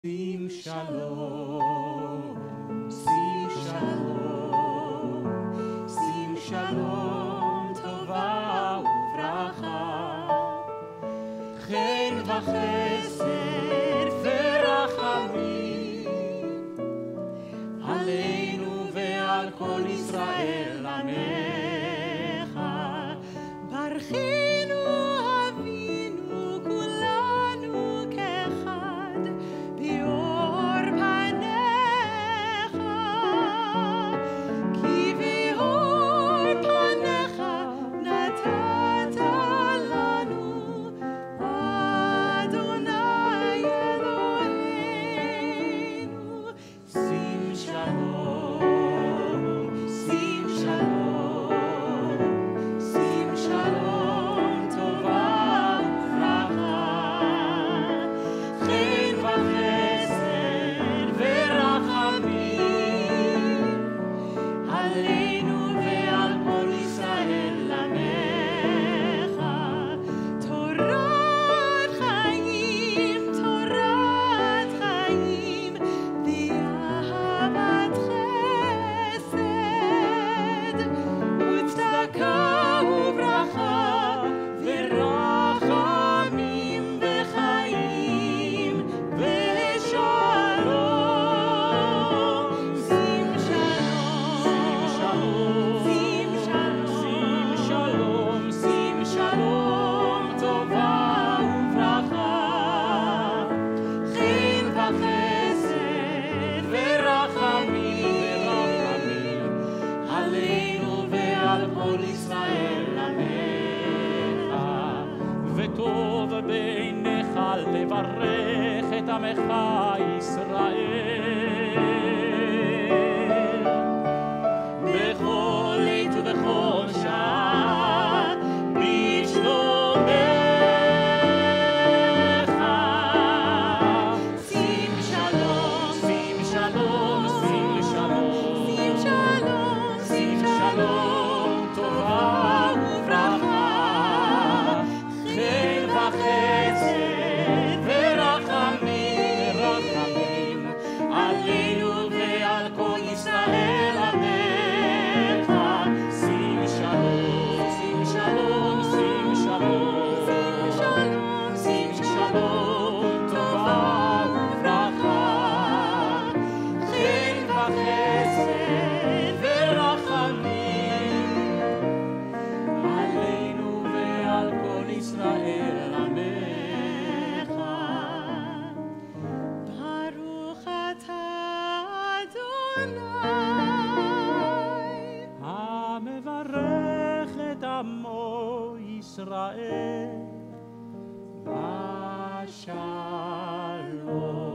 שים שלום, שים שלום, שים שלום, טובה וברכה, חן וחסד ורחמים, עלינו ועל כל ישראל עמך, ברכנו אבינו כולנו כאחד, באור פניך, כי באור פניך נתת לנו, אדוני אלוהינו. שים שלום, שים שלום, שים שלום, טובה וברכה, חן וחסד ורחמים, עלינו ועל כל ישראל עמך, תורת חיים, תורת חיים, באהבת חסד, וצדקה וברכה, ורחמים וחיים ושלום. שים שלום, שים שלום, שים שלום, טובה וברכה, חן וחסד ורחמים, עלינו ועל כל ישראל עמך. וטוב בעיניך לברך את עמך ישראל, בכל עת ובכל שעה, בשלומך. שים שלום, שים שלום, שים שלום, שים שלום, שים שלום, טובה וברכה, חן וחסד ורחמים, עלינו ועל כל ישראל עמך. שים שלום, שים שלום, שים שלום, שים שלום, שים שלום, טובה וברכה, חן וחסד ורחמים, עלינו ועל כל ישראל עמך. ברוך אתה אדוני, המברך את עמו ישראל בשלום.